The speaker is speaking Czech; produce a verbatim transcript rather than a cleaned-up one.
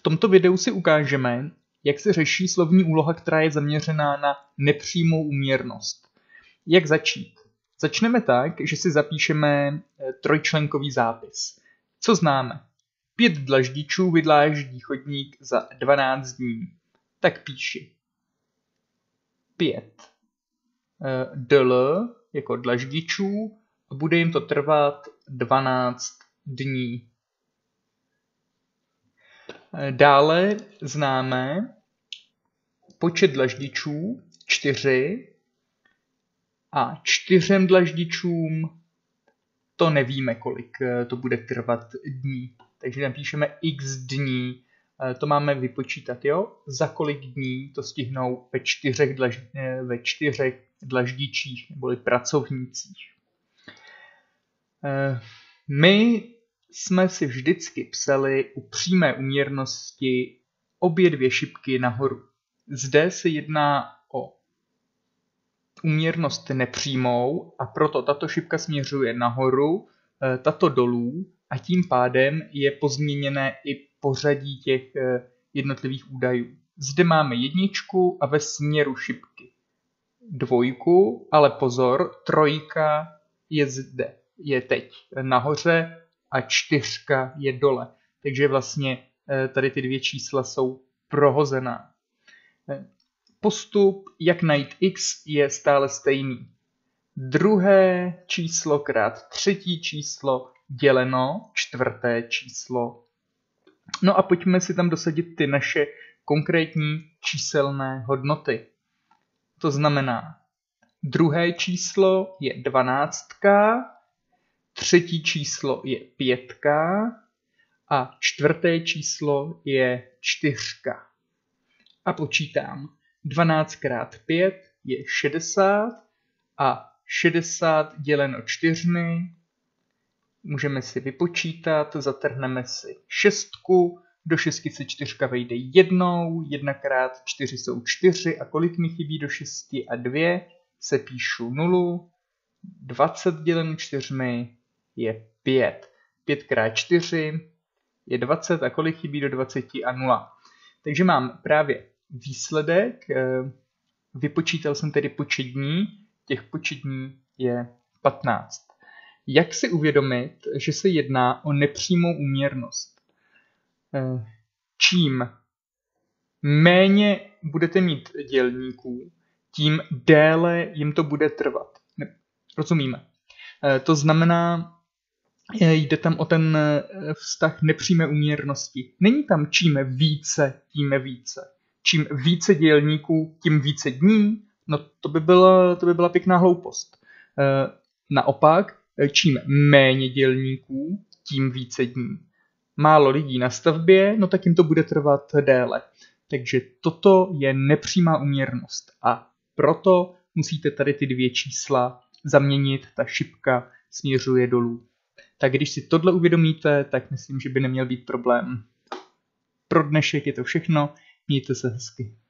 tomto videu si ukážeme, jak se řeší slovní úloha, která je zaměřená na nepřímou úměrnost. Jak začít? Začneme tak, že si zapíšeme trojčlenkový zápis. Co známe? Pět dlaždičů vydláždí chodník za dvanáct dní. Tak píši. Pět dl jako dlaždičů a bude jim to trvat dvanáct dní. Dále známe počet dlaždičů čtyři a čtyřem dlaždičům to nevíme, kolik to bude trvat dní. Takže napíšeme x dní, to máme vypočítat, jo? Za kolik dní to stihnou ve čtyřech, dlaž, ve čtyřech dlaždičích neboli pracovnících. My jsme si vždycky psali u přímé úměrnosti obě dvě šipky nahoru. Zde se jedná o úměrnost nepřímou a proto tato šipka směřuje nahoru, tato dolů a tím pádem je pozměněné i pořadí těch jednotlivých údajů. Zde máme jedničku a ve směru šipky dvojku, ale pozor, trojka je zde, je teď nahoře a čtyřka je dole. Takže vlastně tady ty dvě čísla jsou prohozená. Postup, jak najít x, je stále stejný. Druhé číslo krát třetí číslo děleno čtvrté číslo. No a pojďme si tam dosadit ty naše konkrétní číselné hodnoty. To znamená, druhé číslo je dvanáctka, třetí číslo je pětka a čtvrté číslo je čtyřka. A počítám. dvanáct krát pět je šedesát a šedesát děleno čtyřmi můžeme si vypočítat, zatrhneme si šestku, do šestky se čtyřka vejde jednou, jedna krát čtyři jsou čtyři a kolik mi chybí do šesti a dvě se píšu nulu, dvacet děleno čtyřmi je pět, pět krát čtyři je dvacet a kolik chybí do dvaceti a nula. Takže mám právě výsledek, vypočítal jsem tedy počet dní, těch počet dní je patnáct. Jak si uvědomit, že se jedná o nepřímou úměrnost? Čím méně budete mít dělníků, tím déle jim to bude trvat. Rozumíme? To znamená, jde tam o ten vztah nepřímé úměrnosti. Není tam čím více, tím více. Čím více dělníků, tím více dní, no to by byla, to by byla pěkná hloupost. Naopak, čím méně dělníků, tím více dní. Málo lidí na stavbě, no tak jim to bude trvat déle. Takže toto je nepřímá úměrnost a proto musíte tady ty dvě čísla zaměnit, ta šipka směřuje dolů. Tak když si tohle uvědomíte, tak myslím, že by neměl být problém. Pro dnešek je to všechno, mějte se hezky.